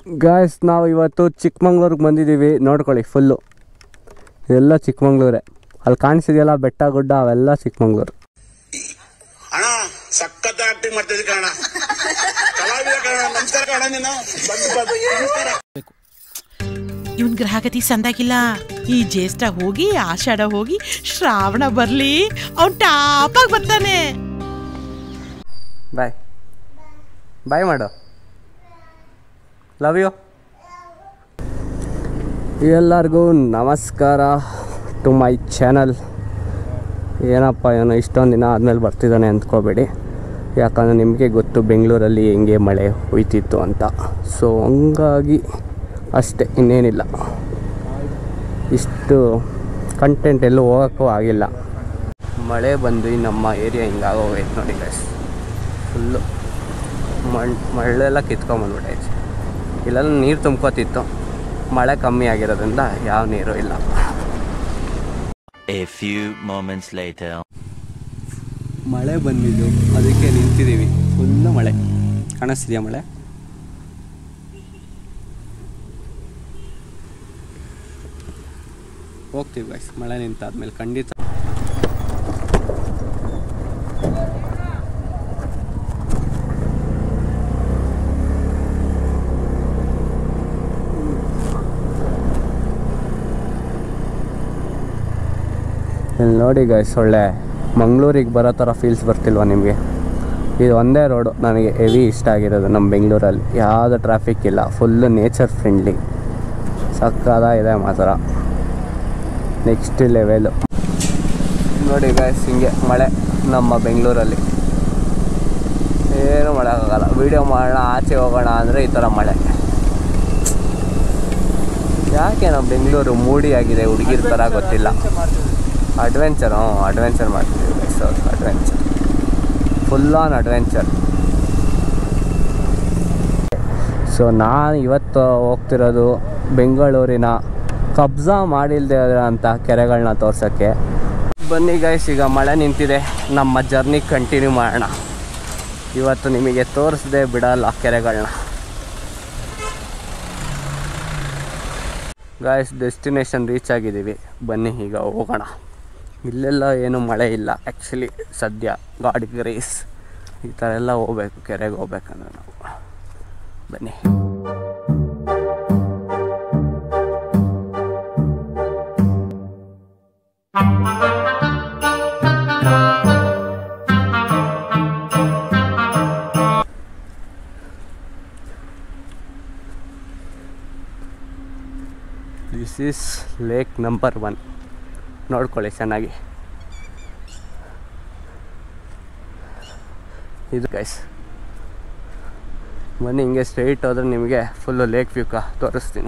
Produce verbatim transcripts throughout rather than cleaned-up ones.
Guys ನಾವು ಇವತ್ತು ಚಿಕ್ಕಮಂಗ್ಳೂರಿಗೆ ಬಂದಿದ್ದೀವಿ. ನೋಡ್ಕೊಳ್ಳಿ, ಫುಲ್ಲು ಎಲ್ಲ ಚಿಕ್ಕಮಂಗ್ಳೂರೇ. ಅಲ್ಲಿ ಕಾಣಿಸಿದೆಯಲ್ಲ ಬೆಟ್ಟ ಗುಡ್ಡ, ಅವೆಲ್ಲ ಚಿಕ್ಕಮಂಗ್ಳೂರು. ಅಣ್ಣ ಸಖತ್ ಆಕ್ಟಿಂಗ್ ಮಾಡ್ತಿದ್ದೆ ಕಣ, ಕಲಾವಿದ ಕಣ. ನಮಸ್ಕಾರ ಕಣ. ನೀನು ಇವನ್ ಗ್ರಹಗತಿ ಸಂದಾಗಿಲ್ಲ. ಈ ಜ್ಯೇಷ್ಠ ಹೋಗಿ ಆಷಾಢ ಹೋಗಿ ಶ್ರಾವಣ ಬರ್ಲಿ, ಅವ್ನು ಟಾಪಾಗಿ ಬರ್ತಾನೆ. ಬಾಯ್ ಬಾಯ್ ಮಾಡು. Love you. ಎಲ್ಲರಿಗೂ ನಮಸ್ಕಾರ ಟು ಮೈ ಚಾನಲ್. ಏನಪ್ಪ ಏನೋ ಇಷ್ಟೊಂದು ದಿನ ಆದಮೇಲೆ ಬರ್ತಿದ್ದಾನೆ ಅಂದ್ಕೋಬೇಡಿ, ಯಾಕಂದರೆ ನಿಮಗೆ ಗೊತ್ತು ಬೆಂಗಳೂರಲ್ಲಿ ಹೆಂಗೆ ಮಳೆ ಹೋಯ್ತಿತ್ತು ಅಂತ. ಸೊ ಹಂಗಾಗಿ ಅಷ್ಟೇ, ಇನ್ನೇನಿಲ್ಲ. ಇಷ್ಟು ಕಂಟೆಂಟ್ ಎಲ್ಲೂ ಹೋಗೋಕ್ಕೂ ಆಗಿಲ್ಲ. ಮಳೆ ಬಂದು ನಮ್ಮ ಏರಿಯಾ ಹಿಂಗಾಗೋಗೈತೆ ನೋಡಿ ಗೈಸ್. ಫುಲ್ಲು ಮಣ್ಣು ಮಳೆಲ್ಲ ಕಿತ್ಕೊಂಬಂದ್ಬಿಟ್ಟೈತೆ. ಇಲ್ಲೆಲ್ಲ ನೀರು ತುಂಬ್ಕೋತಿತ್ತು, ಮಳೆ ಕಮ್ಮಿ ಆಗಿರೋದ್ರಿಂದ ಯಾವ ನೀರು ಇಲ್ಲ. A few moments later. ಮಳೆ ಬಂದಿದ್ದು ಅದಕ್ಕೆ ನಿಂತಿದ್ದೀವಿ. ಫುಲ್ಲು ಮಳೆ ಕಾಣಿಸ್ತಿದೆಯಾ? ಮಳೆ ಹೋಗ್ತೀವಿ ಗೈಸ್. ಮಳೆ ನಿಂತಾದ್ಮೇಲೆ ಖಂಡಿತ ಇಲ್ಲಿ ನೋಡಿ ಗೈಸ್, ಒಳ್ಳೆ ಮಂಗಳೂರಿಗೆ ಬರೋ ಥರ ಫೀಲ್ಸ್ ಬರ್ತಿಲ್ವ ನಿಮಗೆ? ಇದು ಒಂದೇ ರೋಡು ನನಗೆ ಹೆವಿ ಇಷ್ಟ ಆಗಿರೋದು ನಮ್ಮ ಬೆಂಗಳೂರಲ್ಲಿ. ಯಾವುದೇ ಟ್ರಾಫಿಕ್ ಇಲ್ಲ, ಫುಲ್ಲು ನೇಚರ್ ಫ್ರೆಂಡ್ಲಿ, ಸಕ್ಕತ್ತಾಗಿದೆ ಮಾತ್ರ, ನೆಕ್ಸ್ಟ್ ಲೆವೆಲು. ನೋಡಿ ಗೈಸ್, ಹಿಂಗೆ ಮಳೆ ನಮ್ಮ ಬೆಂಗಳೂರಲ್ಲಿ. ಏನು ಮಾಡೋಕ್ಕಾಗಲ್ಲ. ವೀಡಿಯೋ ಮಾಡೋಣ, ಆಚೆ ಹೋಗೋಣ ಅಂದರೆ ಈ ಥರ ಮಳೆ. ಯಾಕೆ ನಮ್ಮ ಬೆಂಗಳೂರು ಮೂಡಿ ಆಗಿದೆ ಹುಡುಗಿರ ಥರ ಗೊತ್ತಿಲ್ಲ. ಅಡ್ವೆಂಚರ್, ಹ್ಞೂ ಅಡ್ವೆಂಚರ್ ಮಾಡ್ತೀವಿ guys. Adventure, full on adventure. So ನಾನು ಇವತ್ತು ಹೋಗ್ತಿರೋದು ಬೆಂಗಳೂರಿನ ಕಬ್ಜಾ ಮಾಡಿಲ್ಲದೆ ಅಂತ ಕೆರೆಗಳನ್ನ ತೋರ್ಸೋಕ್ಕೆ. ಬನ್ನಿ ಗೈಸ್, ಈಗ ಮಳೆ ನಿಂತಿದೆ, ನಮ್ಮ ಜರ್ನಿ ಕಂಟಿನ್ಯೂ ಮಾಡೋಣ. ಇವತ್ತು ನಿಮಗೆ ತೋರಿಸದೆ ಬಿಡಲ್ಲ ಕೆರೆಗಳನ್ನ. ಗೈಸ್, ಡೆಸ್ಟಿನೇಷನ್ ರೀಚ್ ಆಗಿದ್ದೀವಿ. ಬನ್ನಿ ಈಗ ಹೋಗೋಣ. ಇಲ್ಲೆಲ್ಲ ಏನು ಮಳೆ ಇಲ್ಲ ಆ್ಯಕ್ಚುಲಿ ಸದ್ಯ. God grace. ಈ ಥರ ಎಲ್ಲ ಹೋಗ್ಬೇಕು, ಕೆರೆಗೆ ಹೋಗ್ಬೇಕಂದ್ರೆ ನಾವು. ಬನ್ನಿ. This is lake number one. ನೋಡ್ಕೊಳ್ಳಿ ಚೆನ್ನಾಗಿ. ಇದು ಗೈಸ್, ಬನ್ನಿ ಹಿಂಗೆ ಸ್ಟ್ರೈಟ್ ಹೋದ್ರೆ ನಿಮಗೆ ಫುಲ್ಲು ಲೇಕ್ ವ್ಯೂ ಕಾ ತೋರಿಸ್ತೀನಿ.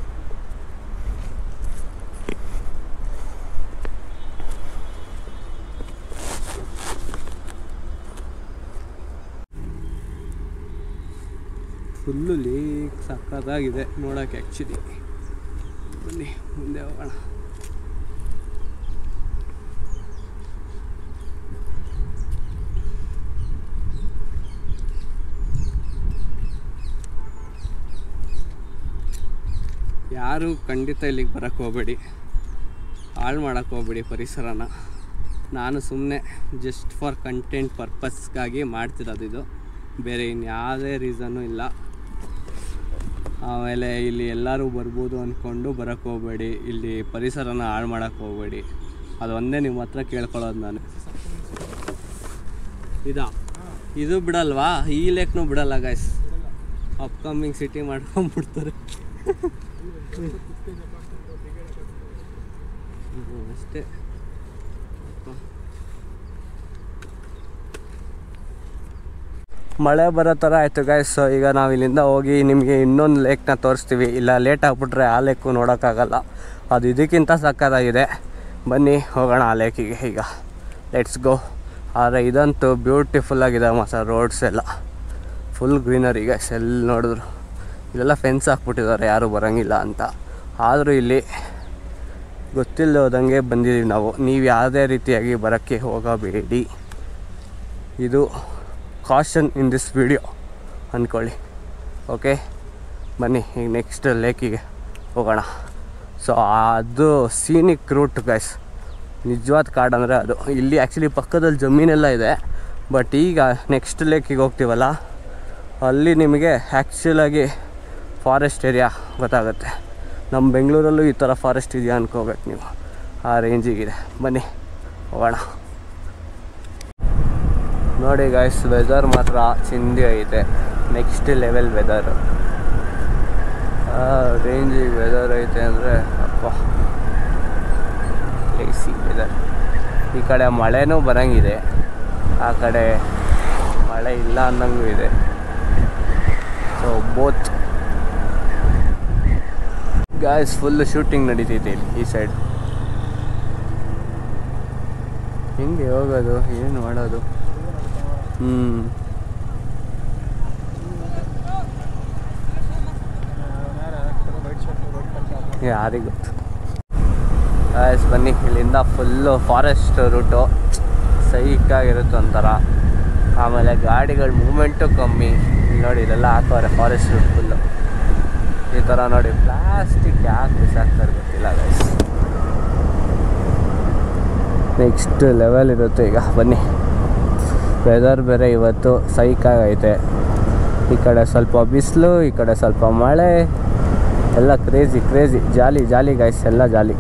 ಫುಲ್ಲು ಲೇಕ್ ಸಕ್ಕತ್ತಾಗಿದೆ ನೋಡೋಕ್ಕೆ ಆ್ಯಕ್ಚುಲಿ. ಬನ್ನಿ ಮುಂದೆ ಹೋಗೋಣ. ಯಾರು ಖಂಡಿತ ಇಲ್ಲಿಗೆ ಬರೋಕ್ಕೆ ಹೋಗಬೇಡಿ, ಹಾಳು ಮಾಡೋಕ್ಕೆ ಹೋಗಬೇಡಿ ಪರಿಸರನ. ನಾನು ಸುಮ್ಮನೆ ಜಸ್ಟ್ ಫಾರ್ ಕಂಟೆಂಟ್ ಪರ್ಪಸ್ಗಾಗಿ ಮಾಡ್ತಿರೋದು ಇದು, ಬೇರೆ ಇನ್ಯಾವುದೇ ರೀಸನ್ನು ಇಲ್ಲ. ಆಮೇಲೆ ಇಲ್ಲಿ ಎಲ್ಲರೂ ಬರ್ಬೋದು ಅಂದ್ಕೊಂಡು ಬರೋಕ್ಕೆ ಹೋಗಬೇಡಿ, ಇಲ್ಲಿ ಪರಿಸರನ ಹಾಳು ಮಾಡೋಕ್ಕೆ ಹೋಗಬೇಡಿ. ಅದು ಒಂದೇ ನಿಮ್ಮ ಹತ್ರ ಕೇಳ್ಕೊಳ್ಳೋದು ನಾನು. ಇದಾ ಇದು ಬಿಡಲ್ವಾ? ಈ ಲೇಕ್ನೂ ಬಿಡಲ್ಲ ಗೈಸ್. ಅಪ್ಕಮಿಂಗ್ ಸಿಟಿ ಮಾಡ್ಕೊಂಡ್ಬಿಡ್ತಾರೆ ಅಷ್ಟೇ. ಮಳೆ ಬರೋ ಥರ ಆಯಿತು ಗೈಸ್. ಈಗ ನಾವು ಇಲ್ಲಿಂದ ಹೋಗಿ ನಿಮಗೆ ಇನ್ನೊಂದು ಲೇಕ್ನ ತೋರಿಸ್ತೀವಿ. ಇಲ್ಲ ಲೇಟ್ ಆಗಿಬಿಟ್ರೆ ಆ ಲೇಕು ನೋಡೋಕ್ಕಾಗಲ್ಲ, ಅದು ಇದಕ್ಕಿಂತ ಸಕ್ಕತ್ತಾಗಿದೆ. ಬನ್ನಿ ಹೋಗೋಣ ಆ ಲೇಕಿಗೆ ಈಗ. Let's go. ಆದರೆ ಇದಂತೂ ಬ್ಯೂಟಿಫುಲ್ಲಾಗಿದೆ ಮಾತ್ರ. ರೋಡ್ಸ್ ಎಲ್ಲ ಫುಲ್ ಗ್ರೀನರಿ ಗೈಸ್. ಎಲ್ಲಿ ನೋಡಿದ್ರು ಇಲ್ಲೆಲ್ಲ ಫೆನ್ಸ್ ಹಾಕ್ಬಿಟ್ಟಿದ್ದಾರೆ, ಯಾರೂ ಬರೋಂಗಿಲ್ಲ ಅಂತ. ಆದರೂ ಇಲ್ಲಿ ಗೊತ್ತಿಲ್ಲದೆ ಹೋದಂಗೆ ಬಂದಿದ್ದೀವಿ ನಾವು. ನೀವು ಯಾವುದೇ ರೀತಿಯಾಗಿ ಬರೋಕ್ಕೆ ಹೋಗಬೇಡಿ. ಇದು ಕಾಷನ್ ಇನ್ ದಿಸ್ ವಿಡಿಯೋ ಅಂದ್ಕೊಳ್ಳಿ. ಓಕೆ, ಬನ್ನಿ ಈಗ ನೆಕ್ಸ್ಟ್ ಲೇಕಿಗೆ ಹೋಗೋಣ. ಸೊ ಅದು ಸೀನಿಕ್ ರೂಟ್ ಗೈಸ್, ನಿಜವಾದ ಕಾಡು ಅಂದರೆ ಅದು. ಇಲ್ಲಿ ಆ್ಯಕ್ಚುಲಿ ಪಕ್ಕದಲ್ಲಿ ಜಮೀನೆಲ್ಲ ಇದೆ, ಬಟ್ ಈಗ ನೆಕ್ಸ್ಟ್ ಲೇಕಿಗೆ ಹೋಗ್ತೀವಲ್ಲ ಅಲ್ಲಿ ನಿಮಗೆ ಆ್ಯಕ್ಚುಲಾಗಿ ಫಾರೆಸ್ಟ್ ಏರಿಯಾ ಗೊತ್ತಾಗುತ್ತೆ. ನಮ್ಮ ಬೆಂಗಳೂರಲ್ಲೂ ಈ ಥರ ಫಾರೆಸ್ಟ್ ಇದೆಯಾ ಅನ್ಕೋಬೇಕು ನೀವು, ಆ ರೇಂಜಿಗಿದೆ. ಬನ್ನಿ ಹೋಗೋಣ. ನೋಡಿ ಗಾಯ್ಸ್, ವೆದರ್ ಮಾತ್ರ ಚಿಂದಿ ಐತೆ, ನೆಕ್ಸ್ಟ್ ಲೆವೆಲ್ ವೆದರ್. ರೇಂಜಿಗೆ ವೆದರ್ ಐತೆ ಅಂದರೆ ಅಪ್ಪ ಲೇಸಿ ವೆದರ್. ಈ ಕಡೆ ಮಳೆನೂ ಬರೋಂಗಿದೆ, ಆ ಕಡೆ ಮಳೆ ಇಲ್ಲ ಅನ್ನಂಗೂ ಇದೆ. So both guys full shooting ನಡೀತೈತೆ ಇಲ್ಲಿ ಈ ಸೈಡ್. ಹೆಂಗೆ ಹೋಗೋದು, ಏನು ಮಾಡೋದು? ಹ್ಞೂ ಯಾರಿಗೆ ಗೊತ್ತು. ಗಾಯ್ಸ್ ಬನ್ನಿ, ಇಲ್ಲಿಂದ ಫುಲ್ಲು ಫಾರೆಸ್ಟ್ ರೂಟು, ಸೈಕಾಗಿರುತ್ತೆ ಒಂಥರ. ಆಮೇಲೆ ಗಾಡಿಗಳ ಮೂಮೆಂಟು ಕಮ್ಮಿ. ನೋಡಿ ಇದೆಲ್ಲ ಹಾಕೋರೆ ಫಾರೆಸ್ಟ್ ರೂಟ್ ಫುಲ್ಲು ಈ ಥರ. ನೋಡಿ ಪ್ಲಾಸ್ಟಿಕ್ ಯಾಕೆ ಬಿಸಾಕ್ತಾರೆ ಗೊತ್ತಿಲ್ಲ ಗೈಸ್. ನೆಕ್ಸ್ಟ್ ಲೆವೆಲ್ ಇರುತ್ತೆ ಈಗ. ಬನ್ನಿ, ವೆದರ್ ಬೇರೆ ಇವತ್ತು ಸೈಕಾಗೈತೆ. ಈ ಕಡೆ ಸ್ವಲ್ಪ ಬಿಸಿಲು, ಈ ಕಡೆ ಸ್ವಲ್ಪ ಮಳೆ, ಎಲ್ಲ crazy crazy. Jolly jolly guys, ಎಲ್ಲ ಜಾಲಿ.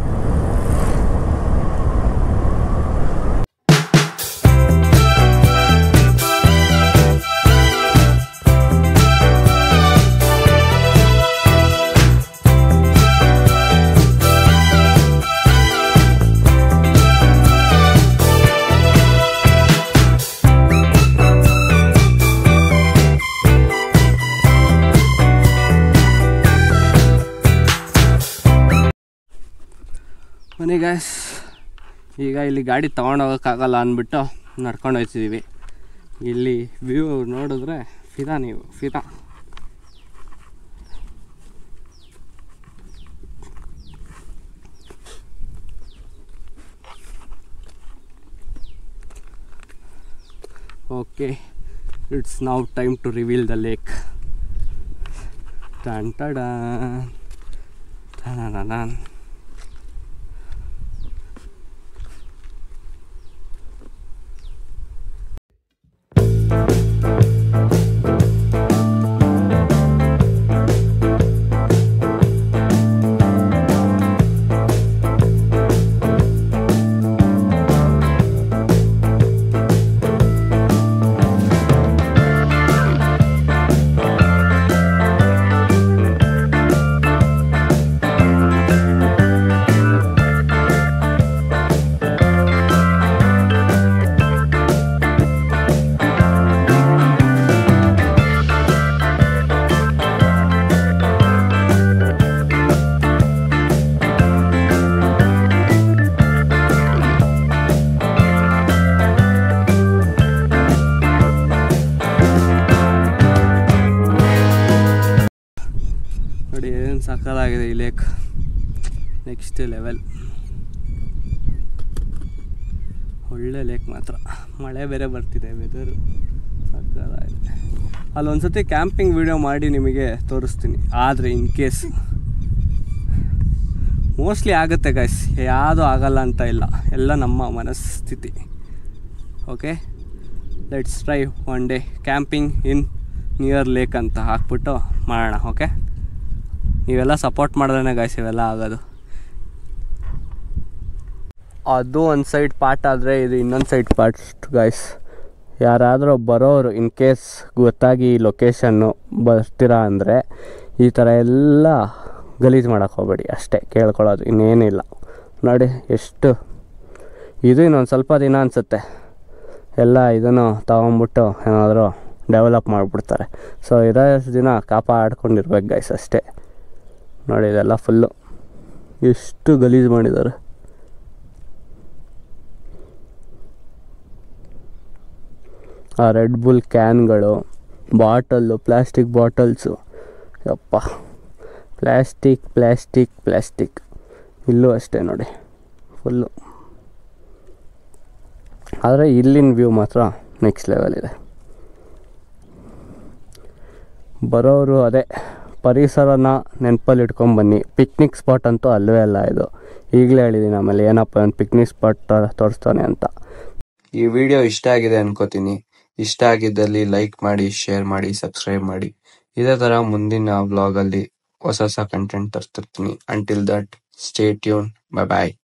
ಬನ್ನಿ ಗಾಯ್ಸ್, ಈಗ ಇಲ್ಲಿ ಗಾಡಿ ತೊಗೊಂಡೋಗೋಕ್ಕಾಗಲ್ಲ ಅಂದ್ಬಿಟ್ಟು ನಡ್ಕೊಂಡು ಹೋಗ್ತಿದ್ದೀವಿ. ಇಲ್ಲಿ ವ್ಯೂ ನೋಡಿದ್ರೆ ಫಿದಾ ನೀವು ಫಿದಾ. Okay, it's now time to reveal the lake. ಟನ್ ಟಡನ್ ಟನನನನ್. ನೋಡಿ ಏನು ಸಕ್ಕತ್ತಾಗಿದೆ ಈ ಲೇಕ್, ನೆಕ್ಸ್ಟ್ ಲೆವೆಲ್. ಒಳ್ಳೆ ಲೇಕ್ ಮಾತ್ರ. ಮಳೆ ಬೇರೆ ಬರ್ತಿದೆ, ವೆದರು ಸಕ್ಕತ್ತಾಗಿದೆ. ಅಲ್ಲೊಂದ್ಸತಿ ಕ್ಯಾಂಪಿಂಗ್ ವಿಡಿಯೋ ಮಾಡಿ ನಿಮಗೆ ತೋರಿಸ್ತೀನಿ. ಆದರೆ ಇನ್ ಕೇಸ್ ಮೋಸ್ಟ್ಲಿ ಆಗುತ್ತೆ ಗೈಸ್, ಯಾವುದೂ ಆಗಲ್ಲ ಅಂತ ಇಲ್ಲ, ಎಲ್ಲ ನಮ್ಮ ಮನಸ್ಥಿತಿ. Okay, let's try one day camping in near lake ಅಂತ ಹಾಕ್ಬಿಟ್ಟು ಮಾಡೋಣ. ಓಕೆ, ನೀವೆಲ್ಲ ಸಪೋರ್ಟ್ ಮಾಡಿದ್ರೆ ಗೈಸ್ ಇವೆಲ್ಲ ಆಗೋದು. ಅದು ಒಂದು ಸೈಡ್ ಪಾರ್ಟ್ ಆದರೆ ಇದು ಇನ್ನೊಂದು ಸೈಡ್ ಪಾರ್ಟ್ ಗೈಸ್. ಯಾರಾದರೂ ಬರೋರು ಇನ್ ಕೇಸ್ ಗೊತ್ತಾಗಿ ಲೊಕೇಶನ್ನು ಬರ್ತೀರಾ ಅಂದರೆ ಈ ಥರ ಎಲ್ಲ ಗಲೀಜು ಮಾಡೋಕ್ಕೆ ಹೋಗಬೇಡಿ, ಅಷ್ಟೇ ಕೇಳ್ಕೊಳ್ಳೋದು, ಇನ್ನೇನಿಲ್ಲ. ನೋಡಿ ಎಷ್ಟು ಇದು ಇನ್ನೊಂದು ಸ್ವಲ್ಪ ದಿನ ಅನಿಸುತ್ತೆ ಎಲ್ಲ ಇದನ್ನು ತಗೊಂಬಿಟ್ಟು ಏನಾದರೂ ಡೆವಲಪ್ ಮಾಡಿಬಿಡ್ತಾರೆ. ಸೊ ಇರೋಷ್ಟು ದಿನ ಕಾಪಾಡ್ಕೊಂಡಿರ್ಬೇಕು ಗೈಸ್ ಅಷ್ಟೇ. ನೋಡಿ ಇದೆಲ್ಲ ಫುಲ್ಲು ಎಷ್ಟು ಗಲೀಜು ಮಾಡಿದ್ದಾರೆ. ಆ ರೆಡ್ ಬುಲ್ ಕ್ಯಾನ್ಗಳು, ಬಾಟಲ್ಲು, ಪ್ಲ್ಯಾಸ್ಟಿಕ್ ಬಾಟಲ್ಸು, ಯಪ್ಪ ಪ್ಲ್ಯಾಸ್ಟಿಕ್ ಪ್ಲ್ಯಾಸ್ಟಿಕ್ ಪ್ಲ್ಯಾಸ್ಟಿಕ್. ಇಲ್ಲೂ ಅಷ್ಟೇ ನೋಡಿ ಫುಲ್ಲು. ಆದರೆ ಇಲ್ಲಿನ ವ್ಯೂ ಮಾತ್ರ ನೆಕ್ಸ್ಟ್ ಲೆವೆಲ್ ಇದೆ. ಬರೋರು ಅದೇ ಪರಿಸರನ ನೆನಪಲ್ಲಿ ಇಟ್ಕೊಂಡು ಬನ್ನಿ. ಪಿಕ್ನಿಕ್ ಸ್ಪಾಟ್ ಅಂತೂ ಅಲ್ಲವೇ ಅಲ್ಲ ಇದು. ಈಗಲೇ ಹೇಳಿದ್ದೀನಿ ಆಮೇಲೆ ಏನಪ್ಪ ಒಂದು ಪಿಕ್ನಿಕ್ ಸ್ಪಾಟ್ ತೋರಿಸ್ತಾನೆ ಅಂತ. ಈ ವಿಡಿಯೋ ಇಷ್ಟ ಆಗಿದೆ ಅನ್ಕೋತೀನಿ. ಇಷ್ಟ ಆಗಿದ್ದಲ್ಲಿ ಲೈಕ್ ಮಾಡಿ, ಶೇರ್ ಮಾಡಿ, ಸಬ್ಸ್ಕ್ರೈಬ್ ಮಾಡಿ. ಇದೇ ಥರ ಮುಂದಿನ ವ್ಲಾಗಲ್ಲಿ ಹೊಸ ಹೊಸ ಕಂಟೆಂಟ್ ತರ್ತಿರ್ತೀನಿ. Until that stay tune. Bye bye.